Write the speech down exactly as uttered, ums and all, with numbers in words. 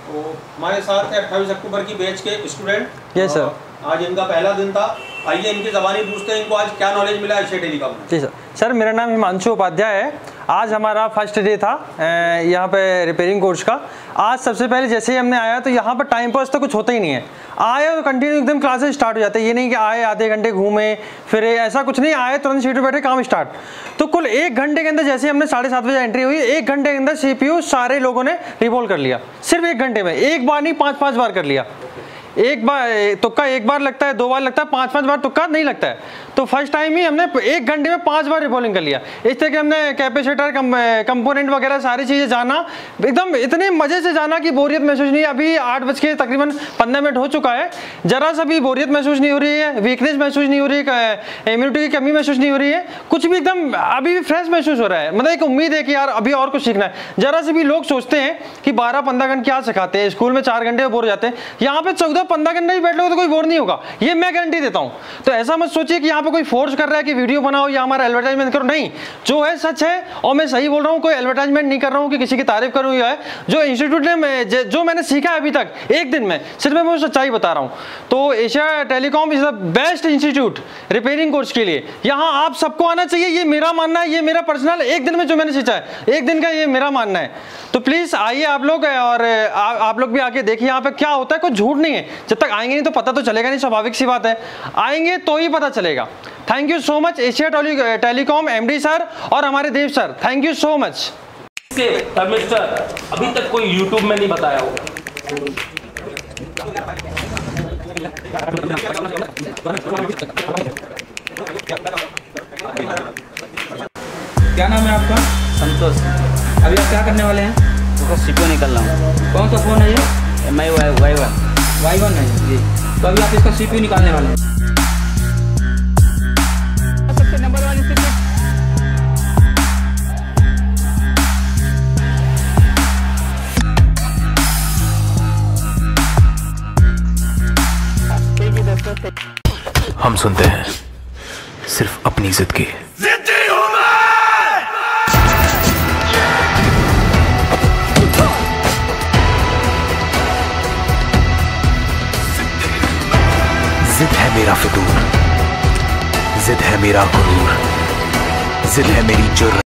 तो हमारे साथ है अट्ठाईस अक्टूबर की बैच के स्टूडेंट। Yes sir. आज इनका पहला दिन था, आइए इनकी ज़बानी पूछते हैं इनको आज क्या नॉलेज मिला एशिया टेलीकॉम में। जी सर। सर मेरा नाम हिमांशु उपाध्याय है। आज हमारा फर्स्ट डे था यहाँ पे रिपेयरिंग कोर्स का। आज सबसे पहले जैसे ही हमने आया तो यहाँ पर टाइम पास तो कुछ होता ही नहीं है। आए तो कंटिन्यू एकदम क्लासेस स्टार्ट हो जाते हैं। ये नहीं कि आए आधे घंटे घूमे फिर ऐसा कुछ नहीं, आए तुरंत सीट पर बैठे काम स्टार्ट। तो कुल एक घंटे के अंदर जैसे हमने साढ़े सात बजे एंट्री हुई, एक घंटे के अंदर सीपीयू सारे लोगों ने रिवॉल्व कर लिया। सिर्फ एक घंटे में, एक बार नहीं पाँच पाँच बार कर लिया। एक बार तुक्का एक बार लगता है, दो बार लगता है, पांच पांच बार तुक्का नहीं लगता है। तो फर्स्ट टाइम ही हमने एक घंटे में पांच बार रिवॉल्विंग कर लिया। इस तरह के हमने कैपेसिटर कंपोनेंट वगैरह सारी चीज़ें जाना, एकदम इतने मज़े से जाना कि बोरियत महसूस नहीं। अभी आठ बज के तकरीबन पंद्रह मिनट हो चुका है, जरा सा भी बोरियत महसूस नहीं हो रही है, वीकनेस महसूस नहीं हो रही है, इम्यूनिटी की कमी महसूस नहीं हो रही है, कुछ भी एकदम अभी भी फ्रेश महसूस हो रहा है। मतलब एक उम्मीद है कि यार अभी और कुछ सीखना है। जरा से भी लोग सोचते हैं कि बारह पंद्रह घंटे क्या सिखाते हैं, स्कूल में चार घंटे बोर हो जाते हैं, यहाँ पे चौदह पंद्रह घंटे ही बैठ लो तो कोई बोर नहीं होगा, ये मैं गारंटी देता हूँ। तो ऐसा मत सोचिए कि यहाँ पे कोई फोर्स कर रहा है कि वीडियो बनाओ या हमारा एडवर्टाइजमेंट करो, नहीं, जो है सच है और मैं सही बोल रहा हूँ। कोई एडवर्टाइजमेंट नहीं कर रहा हूँ कि किसी की तारीफ करूँ। या है जो इंस्टीट्यूट ने जो मैंने सीखा है अभी तक एक दिन में, सिर्फ मैं वो सच्चाई बता रहा हूँ। तो Asia Telecom is the best institute repairing course के लिए। यहाँ आप सबको आना चाहिए, ये मेरा मानना है, ये मेरा पर्सनल एक दिन में जो मैंने सीखा है एक दिन का, ये मेरा मानना है। तो प्लीज आइए आप लोग, और आ, आप लोग भी आके देखिए यहाँ पे क्या होता है। कोई झूठ नहीं है, जब तक आएंगे नहीं तो पता तो चलेगा नहीं, स्वाभाविक सी बात है, आएंगे तो ही पता चलेगा। Thank you so much Asia Telecom MD sir और हमारे Dev sir, thank you so much. Mister अभी तक कोई यूट्यूब में नहीं बताया हो। क्या नाम है आपका? संतोष। अभी आप क्या करने वाले हैं? तो सीपीयू निकल रहा हूँ। कौन सा फोन है ये? M I Y Y one Y one है जी। तो अभी आप इसका सीपीयू निकालने वाले हैं। सबसे नंबर वन इंस्टीट्यूट। हम सुनते हैं सिर्फ अपनी जिद की। जिद है मेरा फितूर, जिद है मेरा गुरूर, जिद है मेरी जुर्रत।